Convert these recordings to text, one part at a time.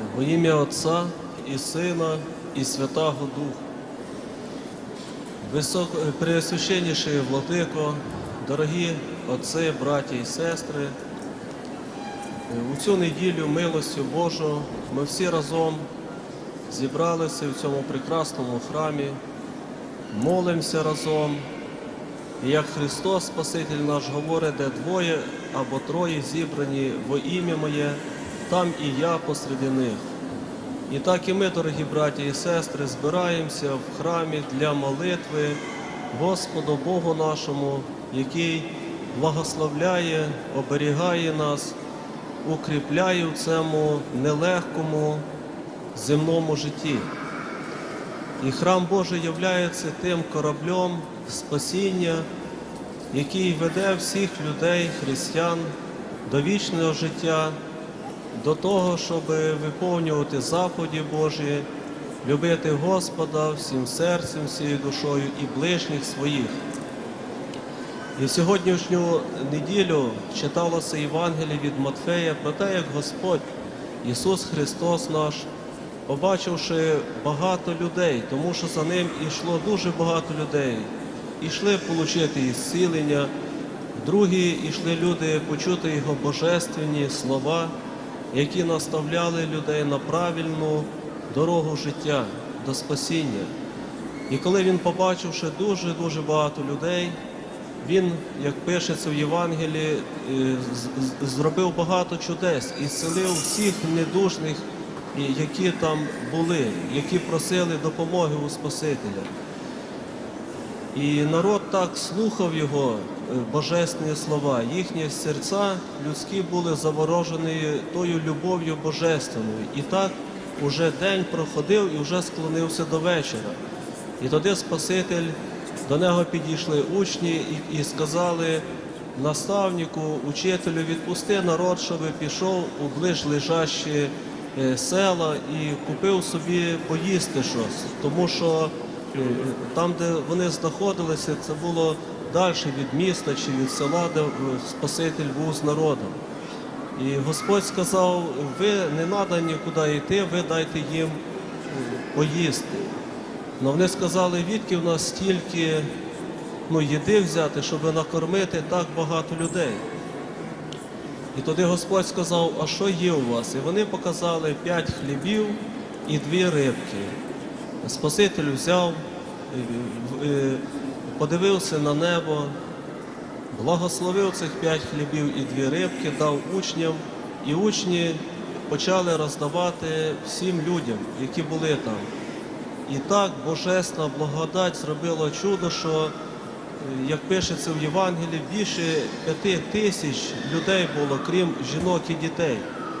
Во ім'я Отця і Сина, і Святого Духа. Преосвященніший Владико, дорогі отці, браті і сестри, у цю неділю милостю Божу ми всі разом зібралися в цьому прекрасному храмі, молимося разом. І як Христос, Спаситель наш, говорить, де двоє або троє зібрані во ім'я Моє, там і я посеред них. І так і ми, дорогі браті і сестри, збираємося в храмі для молитви Господу Богу нашому, який благословляє, оберігає нас, укріпляє в цьому нелегкому земному житті. І храм Божий являється тим кораблем спасіння, який веде всіх людей, християн, до вічного життя, до того, щоб виповнювати заповіді Божі, любити Господа всім серцем, всією душою і ближніх своїх. І в сьогоднішню неділю читалося Євангеліє від Матфея про те, як Господь Ісус Христос наш, побачивши багато людей, тому що за Ним йшло дуже багато людей, йшли отримати ісцілення, другі йшли люди почути Його божественні слова, які наставляли людей на правильну дорогу життя, до спасіння. І коли Він, побачивши дуже багато людей, Він, як пишеться в Євангелії, зробив багато чудес і зцілив всіх недужних, які там були, які просили допомоги у Спасителя. І народ так слухав Його божественні слова. Їхні серця людські були заворожені тою любов'ю божественною. І так уже день проходив і вже склонився до вечора. І тоді Спаситель, до нього підійшли учні і сказали: наставнику, учителю, відпусти народ, щоб пішов у ближлежащі села і купив собі поїсти щось. Тому що там, де вони знаходилися, це було далі від міста чи від села, де Спаситель був з народом. І Господь сказав: ви не треба нікуди йти, ви дайте їм поїсти. Но вони сказали: відки в нас стільки їди взяти, щоб накормити так багато людей. І тоді Господь сказав: а що є у вас? І вони показали 5 хлібів і 2 рибки. Спаситель взяв, подивився на небо, благословив цих 5 хлібів і 2 рибки, дав учням, і учні почали роздавати всім людям, які були там. І так божественна благодать зробила чудо, що, як пишеться в Євангелії, більше 5000 людей було, крім жінок і дітей.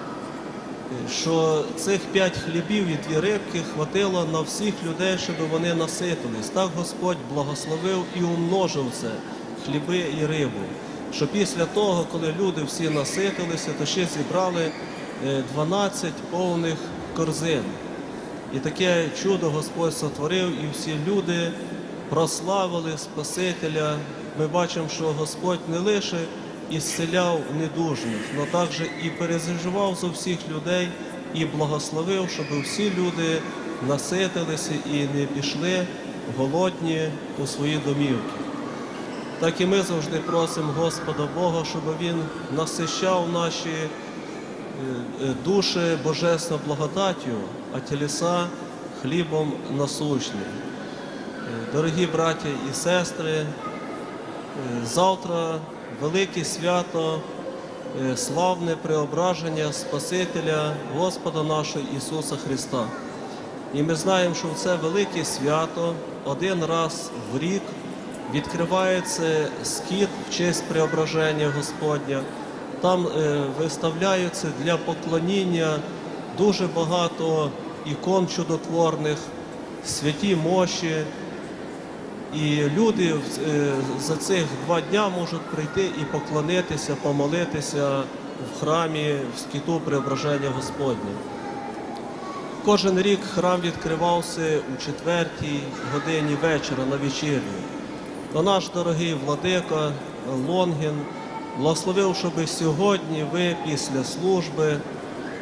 Що цих 5 хлібів і 2 рибки хватило на всіх людей, щоб вони наситились. Так Господь благословив і умножив це, хліби і рибу. Що після того, коли люди всі наситилися, то ще зібрали 12 повних корзин. І таке чудо Господь сотворив, і всі люди прославили Спасителя. Ми бачимо, що Господь не лише ісцеляв недужних, але також і переживав за всіх людей і благословив, щоб всі люди наситилися і не пішли голодні у свої домівки. Так і ми завжди просимо Господа Бога, щоб Він насищав наші душі божественною благодаттю, а тілеса хлібом насущним. Дорогі браті і сестри, завтра велике свято, славне преображення Спасителя Господа нашого Ісуса Христа. І ми знаємо, що в це велике свято один раз в рік відкривається скит в честь преображення Господня. Там виставляються для поклоніння дуже багато ікон чудотворних, святі мощі. І люди за цих 2 дня можуть прийти і поклонитися, помолитися в храмі, в скиту преображення Господня. Кожен рік храм відкривався у 4-й годині вечора на вечірню. Но наш дорогий владика Лонгін благословив, щоб сьогодні ви після служби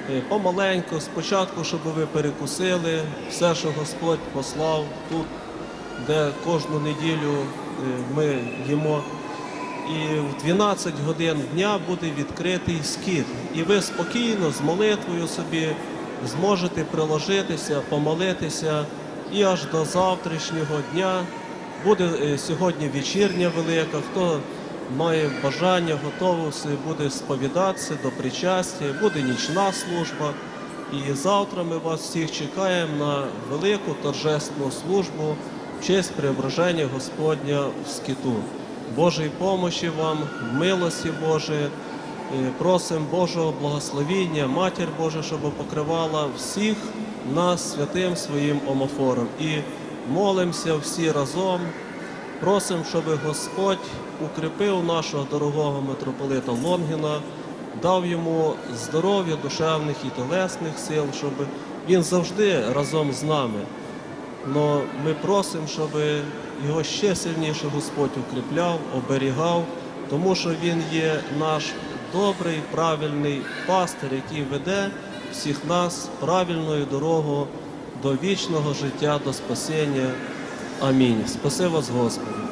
помаленьку, спочатку, щоб ви перекусили все, що Господь послав тут, де кожну неділю ми їмо. І в 12 годин дня буде відкритий скит. І ви спокійно, з молитвою собі зможете приложитися, помолитися. І аж до завтрашнього дня буде сьогодні вечірня велика. Хто має бажання, готовився, буде сповідатися до причастя, буде нічна служба. І завтра ми вас всіх чекаємо на велику торжественну службу в честь преображення Господня в скиту. Божої помощі вам, милості Божої, просимо Божого благословіння, Матір Божа, щоб покривала всіх нас святим своїм омофором. І молимося всі разом, просимо, щоб Господь укріпив нашого дорогого митрополита Лонгіна, дав йому здоров'я душевних і телесних сил, щоб він завжди разом з нами. Но ми просимо, щоб його ще сильніше Господь укріпляв, оберігав, тому що він є наш добрий, правильний пастир, який веде всіх нас правильною дорогою до вічного життя, до спасіння. Амінь. Спаси вас, Господи.